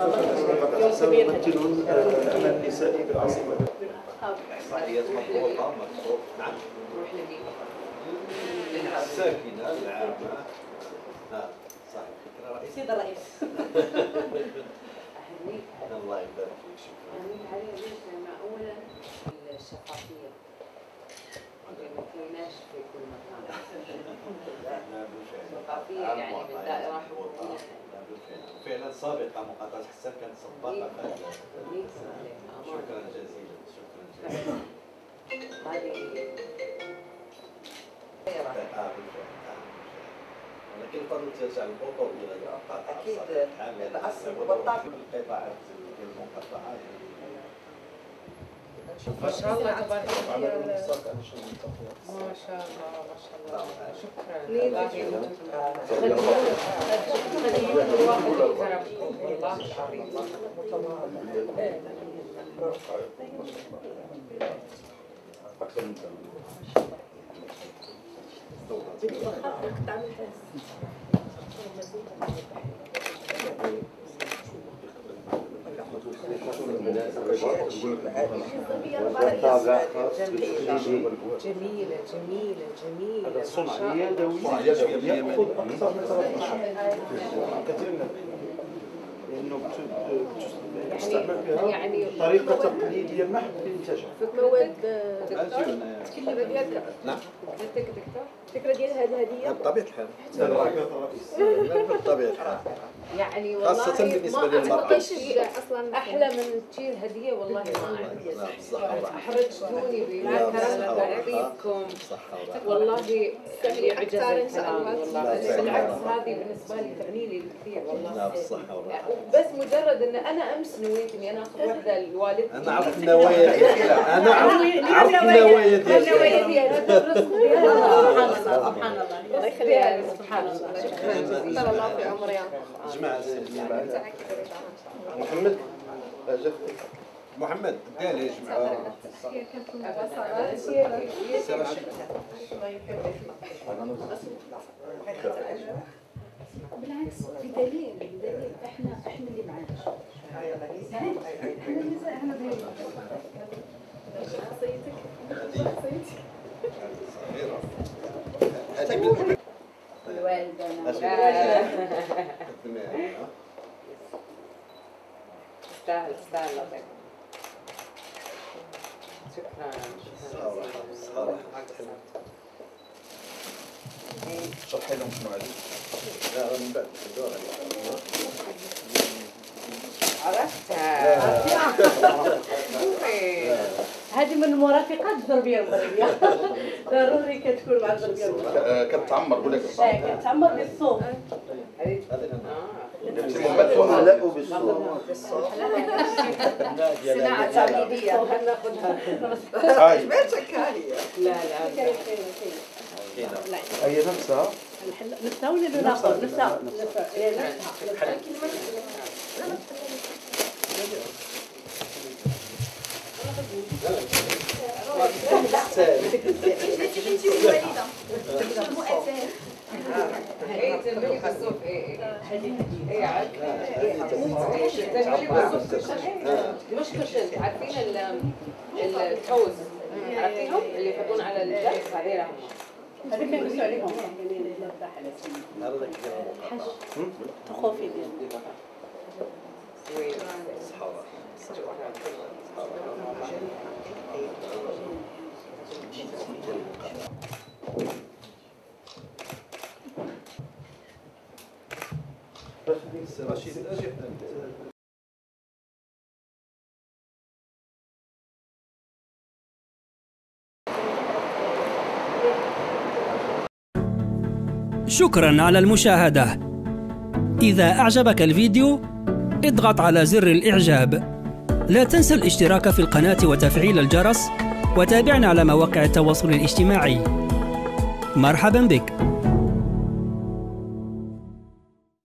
يمثلون أمام النساء بالعاصمة. إحصائيات مضبوطة مكتوب. نعم. الساكنة العامة. نعم صحيح. فكرة رئيسية. سيد الرئيس. الله يبارك فيك. شكرا. أولا الشفافية. ما فيناش في كل مكان. شفافية يعني بالدائرة حقوقية. فعلا سابقة مقاطعة حسن كانت سباقة. شكرا جزيلا. شكرا جزيلا. هذه ولكن فضل ترجع الخطوة إلى القطاع أكيد الأصل والطاقة القطاعات المقطعات. ما شاء الله تبارك الله. ما شاء الله ما شاء الله. شكرا. خليكم الواحد يكرمكم والله العظيم. جميلة جميلة جميلة. هذا الصنع يدوي يأخذ أكثر من 3 أشهر كثير من لأنه تستعمل فيها طريقة تقليدية محض للإنتاج. مواد تكلم ديالك. نعم. الفكرة ديال هذه الهدية بطبيعة الحال. بطبيعة الحال. يعني والله خاصة بالنسبة للمرأة. أصلا أحلى من تشيل هدية والله ما عندي. أحرجتوني بكرمكم. والله يعجز الكلام والله. بالعكس هذه بالنسبة لي تعني لي كثير والله. بس مجرد إن أنا أمس نويت إني أنا آخذ وحدة لوالدتي. أنا عرفت النوايا ديالك. أنا عرفت النوايا ديالك. سبحان الله الله يخليها. سبحان الله. شكرا جزيلا. الله في عمرها. جماعة محمد محمد قال يا جماعة. بالعكس بدليل احنا اللي معاش. احنا النساء احنا شخصيتك الوالدة. تستاهل تستاهل لطيف. شكرا. شرحي لهم شنو عندك. لا من بعد عرفتها. هذه من المرافقات التربيه المغربيه. ضروري كتكون مع التربيه المغربيه. كتعمر ولا كتعمر بالصوت. لا بالصوت. صناعه تقليديه. هاي لا هي نفسها نفسها ولا ناخذ نفسها. ايه تنبلي بالصوف. ايه عارفه. تنبلي بالصوف. مش كشنت. عارفين الكوز عارفينهم اللي يحطون على الجرس هذيلا هم. هذيك كنقولوا عليهم تخوفي ديال رشيد اجي. شكرا على المشاهدة. إذا أعجبك الفيديو اضغط على زر الإعجاب. لا تنسى الاشتراك في القناة وتفعيل الجرس، وتابعنا على مواقع التواصل الاجتماعي. مرحبا بك.